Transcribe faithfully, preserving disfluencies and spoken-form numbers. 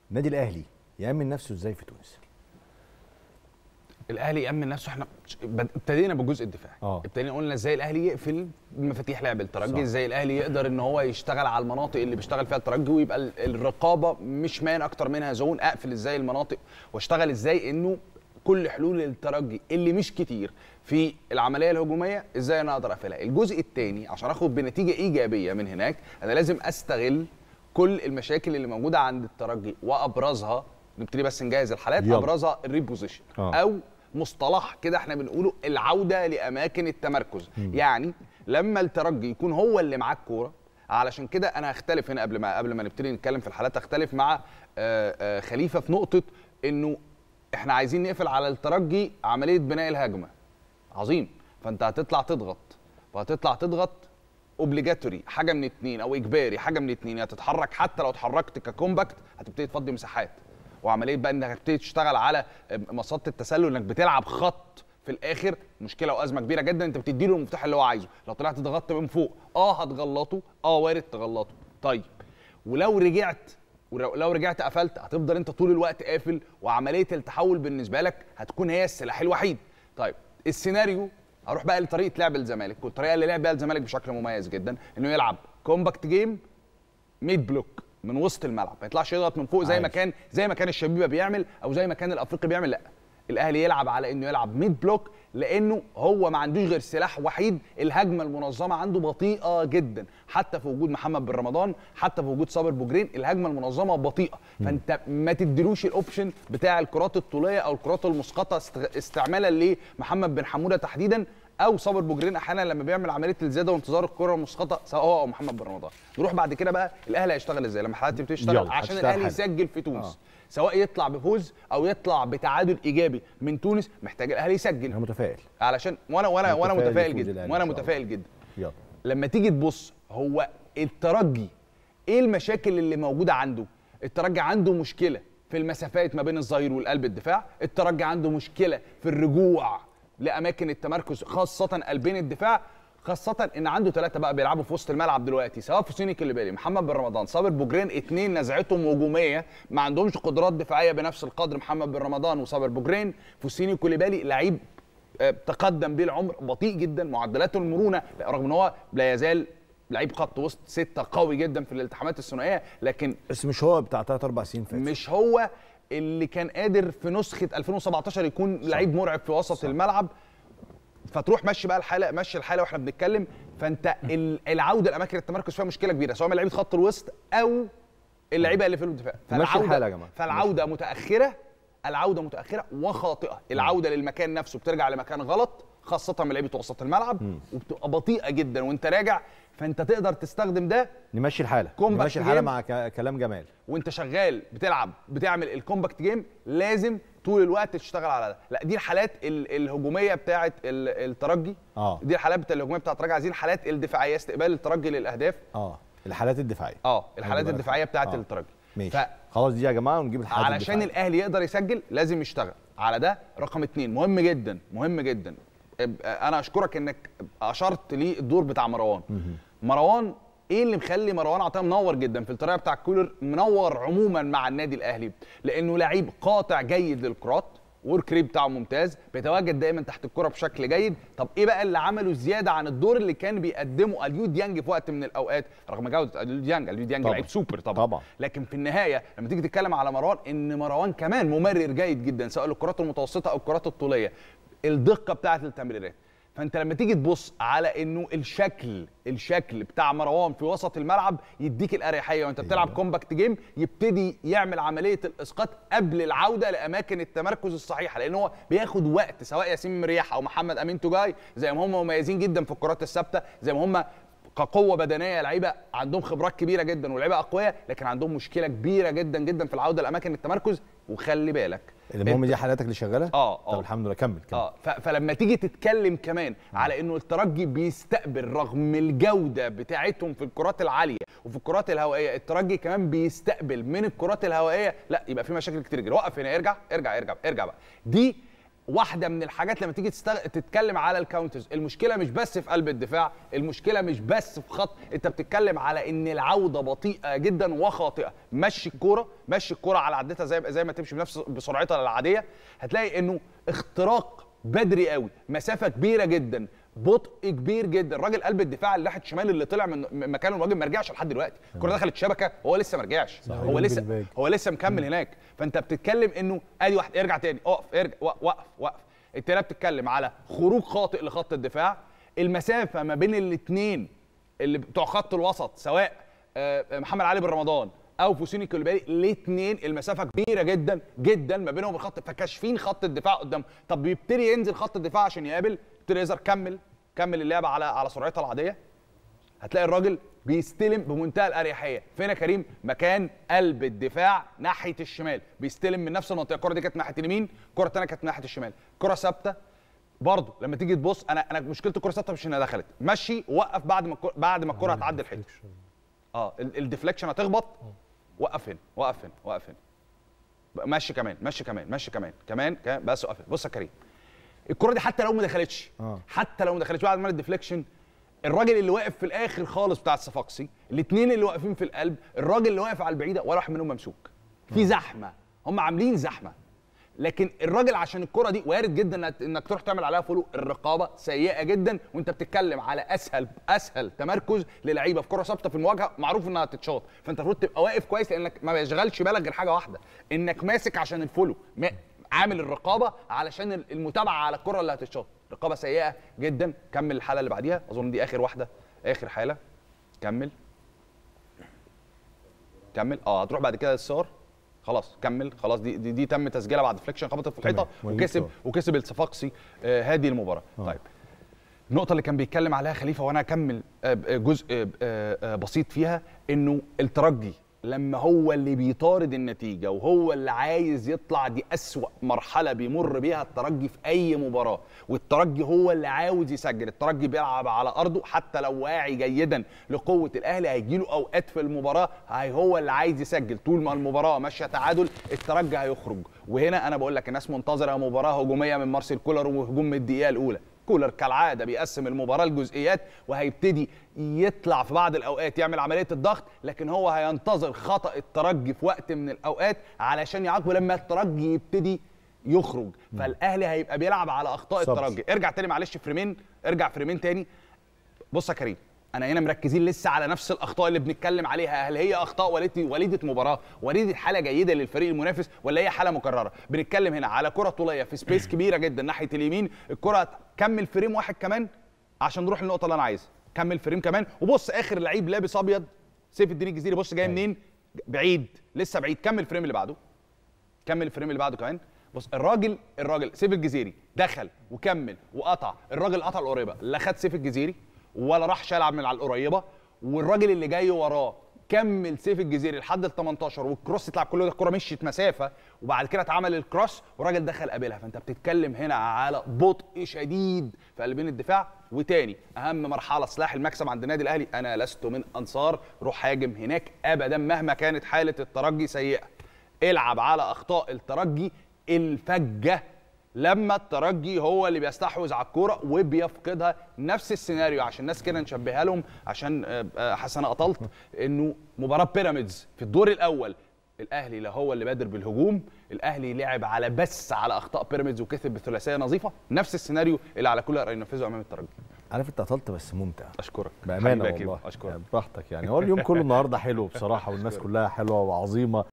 النادي الاهلي يامن نفسه ازاي في تونس؟ الاهلي يامن نفسه. احنا ابتدينا بالجزء الدفاعي، اه ابتدينا قلنا ازاي الاهلي يقفل مفاتيح لعب الترجي، ازاي الاهلي يقدر ان هو يشتغل على المناطق اللي بيشتغل فيها الترجي ويبقى الرقابه مش مان اكتر منها زون. اقفل ازاي المناطق واشتغل ازاي انه كل حلول الترجي اللي مش كتير في العمليه الهجوميه ازاي انا اقدر اقفلها. الجزء الثاني عشان اخد بنتيجه ايجابيه من هناك انا لازم استغل كل المشاكل اللي موجوده عند الترجي وابرزها. نبتدي بس نجهز الحالات. يلا. ابرزها الريبوزيشن آه. او مصطلح كده احنا بنقوله العوده لاماكن التمركز. م. يعني لما الترجي يكون هو اللي معاه الكوره، علشان كده انا هختلف هنا قبل ما قبل ما نبتدي نتكلم في الحالات، اختلف مع آآ آآ خليفه في نقطه انه احنا عايزين نقفل على الترجي عمليه بناء الهجمه. عظيم، فانت هتطلع تضغط وهتطلع تضغط اوبليجاتوري، حاجه من اتنين او اجباري، حاجه من اتنين، يا تتحرك حتى لو اتحركت ككومباكت هتبتدي تفضي مساحات، وعمليه بقى انك هتبتدي تشتغل على مصاده التسلل انك بتلعب خط في الاخر. مشكله وازمه كبيره جدا، انت بتدي له المفتاح اللي هو عايزه. لو طلعت ضغطت من فوق اه هتغلطه، اه وارد تغلطه. طيب ولو رجعت ولو رجعت قفلت هتفضل انت طول الوقت قافل، وعمليه التحول بالنسبه لك هتكون هي السلاح الوحيد. طيب السيناريو هروح بقى لطريقه لعب الزمالك، والطريقه اللي لعب بيها الزمالك بشكل مميز جدا انه يلعب كومباكت جيم ميد بلوك من وسط الملعب، ما يطلعش يضغط من فوق زي ما كان زي ما كان الشبيبه بيعمل او زي ما كان الافريقي بيعمل. لا، الاهلي يلعب على انه يلعب ميد بلوك، لانه هو ما عندوش غير سلاح وحيد. الهجمه المنظمه عنده بطيئه جدا، حتى في وجود محمد بن رمضان، حتى في وجود صابر بوجرين الهجمه المنظمه بطيئه. فانت ما تديلوش الاوبشن بتاع الكرات الطوليه او الكرات المسقطه استعمالا لمحمد بن حموده تحديدا او صابر بوجرين احيانا لما بيعمل عمليه الزياده وانتظار الكره المسقطه سواء هو او محمد بن رمضان. نروح بعد كده بقى الاهلي هيشتغل ازاي لما الحالات تبتدي تشتغل عشان الاهلي يسجل في تونس. آه. سواء يطلع بفوز او يطلع بتعادل ايجابي من تونس، محتاج الاهلي يسجل. انا متفائل علشان وانا وانا وانا متفائل جدا وانا متفائل جدا. يلا. لما تيجي تبص هو الترجي ايه المشاكل اللي موجوده عنده؟ الترجي عنده مشكله في المسافات ما بين الظهير والقلب الدفاع، الترجي عنده مشكله في الرجوع لاماكن التمركز خاصه قلبين الدفاع، خاصه ان عنده ثلاثه بقى بيلعبوا في وسط الملعب دلوقتي، سواء فوسيني كوليبالي، محمد بن رمضان، صابر بوجرين، اثنين نزعتهم هجوميه ما عندهمش قدرات دفاعيه بنفس القدر. محمد بن رمضان وصابر بوجرين. فوسيني كوليبالي لعيب تقدم بيه العمر، بطيء جدا، معدلاته المرونه رغم ان هو لا يزال لعيب خط وسط سته قوي جدا في الالتحامات الثنائيه، لكن بس مش هو بتاع ثلاث اربع سنين فاتوا، مش هو اللي كان قادر في نسخه ألفين وسبعتاشر يكون لعيب مرعب في وسط صح. الملعب. فتروح مشي بقى الحاله، مشي الحاله واحنا بنتكلم. فانت العوده لاماكن التمركز فيها مشكله كبيره، سواء من لعيبه خط الوسط او اللعيبه اللي في الدفاع. فالعوده يا جماعه فالعوده متاخره، العوده متاخره وخاطئه. العوده للمكان نفسه بترجع لمكان غلط، خاصه من لعيبه وسط الملعب، م. وبتبقى بطيئه جدا وانت راجع. فانت تقدر تستخدم ده. نمشي الحاله نمشي الحاله مع كلام جمال. وانت شغال بتلعب بتعمل الكومباكت جيم لازم طول الوقت تشتغل على ده. لا دي الحالات الهجوميه بتاعه الترجي. اه دي الحالات بتاعه الهجوميه بتاعه الترجي. عايزين حالات الدفاعيه، استقبال الترجي للاهداف. اه الحالات الدفاعيه اه الحالات الدفاعيه بتاعه آه. الترجي. ماشي ف... خلاص دي يا جماعه ونجيب الحالات علشان الدفاعية. الاهلي يقدر يسجل لازم يشتغل على ده. رقم اتنين مهم جدا مهم جدا. انا اشكرك انك اشرت لي الدور بتاع مروان. مروان ايه اللي مخلي مروان عطيه منور جدا في الطريقه بتاع كولر، منور عموما مع النادي الاهلي؟ لانه لعيب قاطع جيد للكرات، ورك ريت بتاعه ممتاز، بيتواجد دايما تحت الكره بشكل جيد. طب ايه بقى اللي عمله زياده عن الدور اللي كان بيقدمه اليو ديانج في وقت من الاوقات؟ رغم جوده اليو ديانج، اليو ديانج لعيب سوبر طبعا. طبعا لكن في النهايه لما تيجي تتكلم على مروان، ان مروان كمان ممرر جيد جدا سواء للكرات المتوسطه او الكرات الطوليه، الدقه بتاعه التمريرات. فانت لما تيجي تبص على انه الشكل الشكل بتاع مروان في وسط الملعب يديك الاريحيه وانت بتلعب أيوة. كومباكت جيم، يبتدي يعمل عمليه الاسقاط قبل العوده لاماكن التمركز الصحيحه، لان هو بياخد وقت. سواء ياسين مرياح او محمد امين توجاي زي ما هم مميزين جدا في الكرات الثابته، زي ما هم كقوه بدنيه لعيبه عندهم خبرات كبيره جدا ولعيبه اقوياء، لكن عندهم مشكله كبيره جدا جدا في العوده لاماكن التمركز. وخلي بالك المهم دي حالاتك اللي شغاله؟ اه اه طب الحمد لله كمل كمل. اه فلما تيجي تتكلم كمان م. على انه الترجي بيستقبل رغم الجوده بتاعتهم في الكرات العاليه وفي الكرات الهوائيه، الترجي كمان بيستقبل من الكرات الهوائيه، لا يبقى في مشاكل كتير جدا. وقف هنا، ارجع ارجع ارجع ارجع بقى. دي واحده من الحاجات لما تيجي تستغ... تتكلم على الكاونترز، المشكله مش بس في قلب الدفاع، المشكله مش بس في خط، انت بتتكلم على ان العوده بطيئه جدا وخاطئه. مشي الكوره مشي الكوره على عدتها زي زي ما تمشي بنفس بسرعتها العاديه، هتلاقي انه اختراق بدري قوي، مسافه كبيره جدا، بطء كبير جدا. الراجل قلب الدفاع اللي ناحيه الشمال اللي طلع من مكانه الراجل ما رجعش لحد دلوقتي، الكوره دخلت شبكه هو لسه ما رجعش، هو لسه هو لسه مكمل هناك. فانت بتتكلم انه ادي واحد ارجع تاني، اقف ارجع وقف وقف. انت لا بتتكلم على خروج خاطئ لخط الدفاع، المسافه ما بين الاثنين اللي بتوع خط الوسط سواء محمد علي بن رمضان او فوسيني كوليبالي، الاثنين المسافه كبيره جدا جدا ما بينهم الخط، فكاشفين خط الدفاع قدام. طب بيبتدي ينزل خط الدفاع عشان يقابل، يبتدي يظهر كمل كمل اللعبه على على سرعتها العاديه، هتلاقي الراجل بيستلم بمنتهى الاريحيه. فين يا كريم؟ مكان قلب الدفاع ناحيه الشمال، بيستلم من نفس المنطقه. الكره دي كانت ناحيه اليمين، الكره الثانيه كانت ناحيه الشمال، كره ثابته برضه. لما تيجي تبص، انا انا مشكله الكره ثابته مش انها دخلت، مشي وقف بعد ما بعد ما الكره هتعدي الحيط. اه الديفليكشن هتخبط، وقف هنا وقف هنا وقف هنا، مشي كمان مشي كمان مشي كمان كمان كمان بس وقف هنا. بص يا كريم، الكره دي حتى لو ما دخلتش آه. حتى لو ما دخلتش بعد ما الديفليكشن، الراجل اللي واقف في الاخر خالص بتاع الصفاقسي، الاثنين اللي واقفين في القلب، الراجل اللي واقف على البعيده ولا واحد منهم ممسوك، في زحمه، هم عاملين زحمه. لكن الراجل عشان الكره دي وارد جدا انك تروح تعمل عليها فولو، الرقابه سيئه جدا، وانت بتتكلم على اسهل اسهل تمركز للعيبه في كره ثابته في المواجهه، معروف انها تتشاط، فانت المفروض تبقى واقف كويس لانك ما بيشغلش بالك غير حاجه واحده، انك ماسك عشان الفولو، عامل الرقابه علشان المتابعه على الكره اللي هتتشاط. رقابه سيئه جدا. كمل الحاله اللي بعديها، اظن دي اخر واحده، اخر حاله. كمل كمل اه هتروح بعد كده للصور، خلاص كمل خلاص. دي دي, دي تم تسجيلها بعد فليكشن، خبطت في الحيطه وكسب وكسب الصفاقسي آه هذه المباراه. آه. طيب النقطه اللي كان بيتكلم عليها خليفه وانا اكمل آه جزء آه آه بسيط فيها، انه الترجي لما هو اللي بيطارد النتيجه وهو اللي عايز يطلع، دي أسوأ مرحله بيمر بيها الترجي في اي مباراه، والترجي هو اللي عاوز يسجل. الترجي بيلعب على ارضه، حتى لو واعي جيدا لقوه الاهلي هيجي له اوقات في المباراه هي هو اللي عايز يسجل. طول ما المباراه ماشيه تعادل الترجي هيخرج. وهنا انا بقول لك الناس منتظره مباراه هجوميه من مارسيل كولر وهجوم من الدقيقه الاولى. كولر كالعاده بيقسم المباراه لجزئيات، وهيبتدي يطلع في بعض الاوقات يعمل عمليه الضغط، لكن هو هينتظر خطا الترجي في وقت من الاوقات علشان يعاقبه لما الترجي يبتدي يخرج. فالاهلي هيبقى بيلعب على اخطاء صبر. الترجي. ارجع تاني معلش فريمين، ارجع فريمين تاني. بص يا كريم، انا هنا مركزين لسه على نفس الاخطاء اللي بنتكلم عليها. هل هي اخطاء وليده مباراه، وليده حاله جيده للفريق المنافس، ولا هي حاله مكرره؟ بنتكلم هنا على كره طوليه في سبيس كبيره جدا ناحيه اليمين. الكره كمل فريم واحد كمان عشان نروح للنقطه اللي انا عايزها. كمل فريم كمان، وبص اخر لعيب لابس ابيض سيف الدين الجزيري، بص جاي منين؟ بعيد، لسه بعيد. كمل الفريم اللي بعده، كمل الفريم اللي بعده كمان. بص الراجل الراجل سيف الجزيري دخل وكمل وقطع، الراجل قطع القريبه، لا خد سيف الجزيري ولا راح شالع من على القريبه، والراجل اللي جاي وراه كمل سيف الجزيري لحد ال تمنتاشر، والكروس اتلعب كله، الكره مشيت مسافه وبعد كده اتعمل الكروس والراجل دخل قابلها. فانت بتتكلم هنا على بطء شديد في قلبين الدفاع. وتاني اهم مرحله سلاح المكسب عند النادي الاهلي، انا لست من انصار روح هاجم هناك ابدا مهما كانت حاله الترجي سيئه. العب على اخطاء الترجي الفجه لما الترجي هو اللي بيستحوذ على الكوره وبيفقدها. نفس السيناريو عشان الناس كده نشبهها لهم، عشان حسن قطلت انه مباراه بيراميدز في الدور الاول الاهلي لا هو اللي بادر بالهجوم، الاهلي لعب على بس على اخطاء بيراميدز وكسب بثلاثيه نظيفه. نفس السيناريو اللي على كولر ينفذه امام الترجي. عارف انت قتلت بس ممتع. اشكرك بامانه والله، اشكرك براحتك يعني. هو اليوم كله النهارده حلو بصراحه، والناس كلها حلوه وعظيمه.